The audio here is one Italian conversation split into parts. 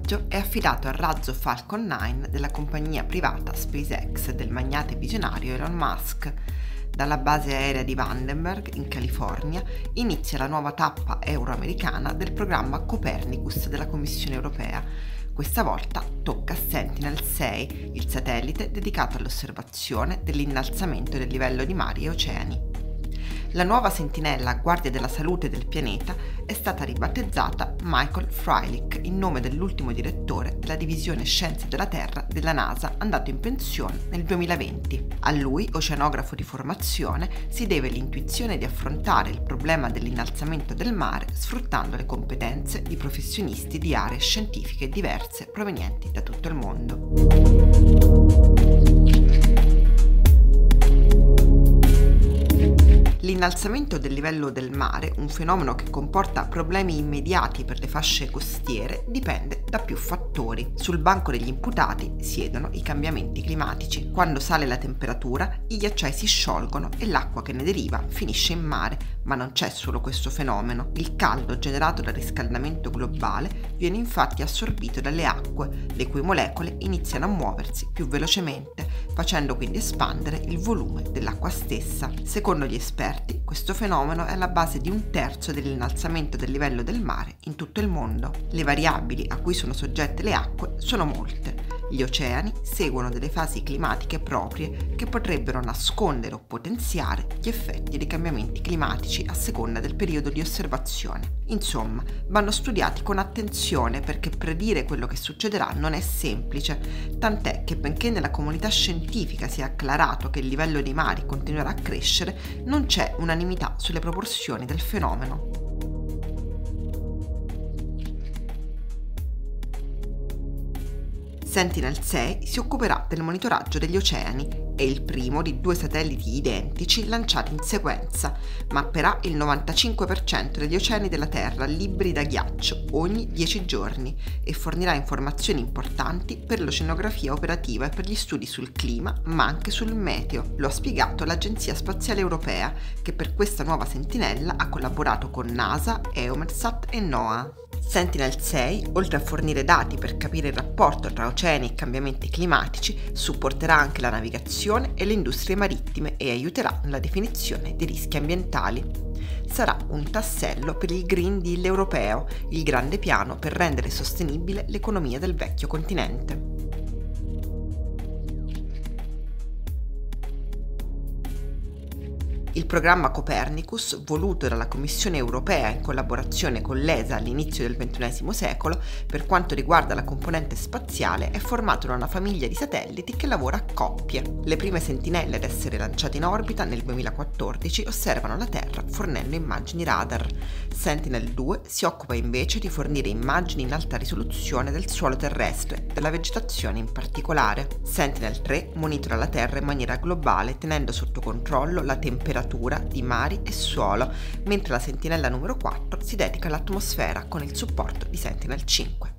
monitoraggio è affidato al razzo Falcon 9 della compagnia privata SpaceX del magnate visionario Elon Musk. Dalla base aerea di Vandenberg, in California, inizia la nuova tappa euroamericana del programma Copernicus della Commissione europea. Questa volta tocca a Sentinel-6, il satellite dedicato all'osservazione dell'innalzamento del livello di mari e oceani. La nuova sentinella a guardia della salute del pianeta è stata ribattezzata Michael Freilich in nome dell'ultimo direttore della divisione Scienze della Terra della NASA, andato in pensione nel 2020. A lui, oceanografo di formazione, si deve l'intuizione di affrontare il problema dell'innalzamento del mare sfruttando le competenze di professionisti di aree scientifiche diverse provenienti da tutto il mondo. L'innalzamento del livello del mare, un fenomeno che comporta problemi immediati per le fasce costiere, dipende da più fattori. Sul banco degli imputati siedono i cambiamenti climatici. Quando sale la temperatura, i ghiacciai si sciolgono e l'acqua che ne deriva finisce in mare. Ma non c'è solo questo fenomeno. Il caldo generato dal riscaldamento globale viene infatti assorbito dalle acque, le cui molecole iniziano a muoversi più velocemente, facendo quindi espandere il volume dell'acqua stessa. Secondo gli esperti, questo fenomeno è alla base di 1/3 dell'innalzamento del livello del mare in tutto il mondo. Le variabili a cui sono soggette le acque sono molte. Gli oceani seguono delle fasi climatiche proprie che potrebbero nascondere o potenziare gli effetti dei cambiamenti climatici a seconda del periodo di osservazione. Insomma, vanno studiati con attenzione perché predire quello che succederà non è semplice, tant'è che benché nella comunità scientifica sia acclarato che il livello dei mari continuerà a crescere, non c'è unanimità sulle proporzioni del fenomeno. Sentinel-6 si occuperà del monitoraggio degli oceani. È il primo di 2 satelliti identici lanciati in sequenza. Mapperà il 95% degli oceani della Terra liberi da ghiaccio ogni 10 giorni e fornirà informazioni importanti per l'oceanografia operativa e per gli studi sul clima, ma anche sul meteo. Lo ha spiegato l'Agenzia Spaziale Europea, che per questa nuova sentinella ha collaborato con NASA, EUMETSAT e NOAA. Sentinel-6, oltre a fornire dati per capire il rapporto tra oceani e cambiamenti climatici, supporterà anche la navigazione e le industrie marittime e aiuterà nella definizione dei rischi ambientali. Sarà un tassello per il Green Deal europeo, il grande piano per rendere sostenibile l'economia del vecchio continente. Il programma Copernicus, voluto dalla Commissione europea in collaborazione con l'ESA all'inizio del XXI secolo, per quanto riguarda la componente spaziale, è formato da una famiglia di satelliti che lavora a coppie. Le prime sentinelle ad essere lanciate in orbita nel 2014 osservano la Terra fornendo immagini radar. Sentinel-2 si occupa invece di fornire immagini in alta risoluzione del suolo terrestre, della vegetazione in particolare. Sentinel-3 monitora la Terra in maniera globale, tenendo sotto controllo la temperatura di mari e suolo, mentre la sentinella numero 4 si dedica all'atmosfera con il supporto di Sentinel-5.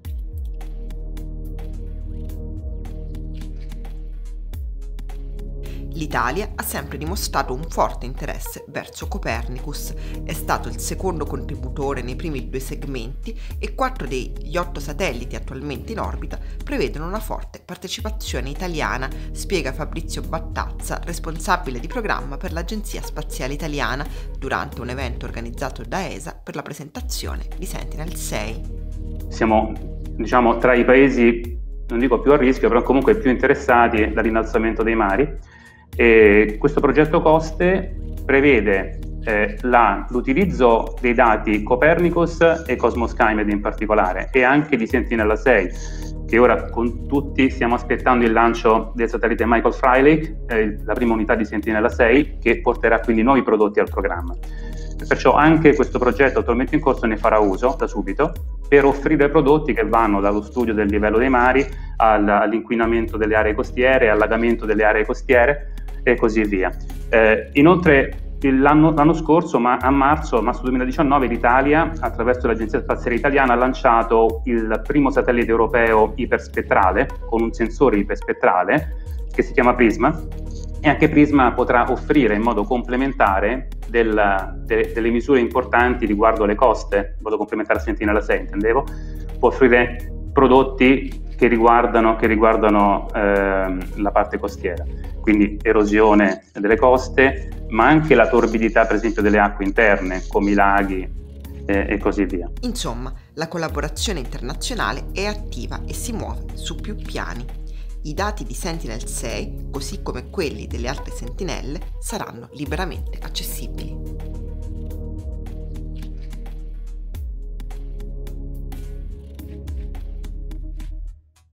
L'Italia ha sempre dimostrato un forte interesse verso Copernicus, è stato il secondo contributore nei primi 2 segmenti e 4 degli 8 satelliti attualmente in orbita prevedono una forte partecipazione italiana, spiega Fabrizio Battazza, responsabile di programma per l'Agenzia Spaziale Italiana, durante un evento organizzato da ESA per la presentazione di Sentinel-6. Siamo, tra i paesi, non dico più a rischio, però comunque più interessati dall'innalzamento dei mari. E questo progetto COSTE prevede l'utilizzo dei dati Copernicus e Cosmos Skymed in particolare, e anche di Sentinella-6, che ora con tutti stiamo aspettando il lancio del satellite Michael Freilich, la prima unità di Sentinella-6, che porterà quindi nuovi prodotti al programma. Perciò anche questo progetto attualmente in corso ne farà uso da subito per offrire prodotti che vanno dallo studio del livello dei mari all'inquinamento delle aree costiere, allagamento delle aree costiere e così via. Inoltre l'anno scorso, a marzo 2019, l'Italia, attraverso l'Agenzia Spaziale Italiana, ha lanciato il primo satellite europeo iperspettrale con un sensore iperspettrale che si chiama PRISM, e anche PRISM potrà offrire in modo complementare delle misure importanti riguardo le coste, in modo complementare a Sentinella-6 intendevo, può offrire prodotti che riguardano la parte costiera, quindi erosione delle coste, ma anche la torbidità per esempio delle acque interne, come i laghi e così via. Insomma, la collaborazione internazionale è attiva e si muove su più piani. I dati di Sentinel-6, così come quelli delle altre sentinelle, saranno liberamente accessibili.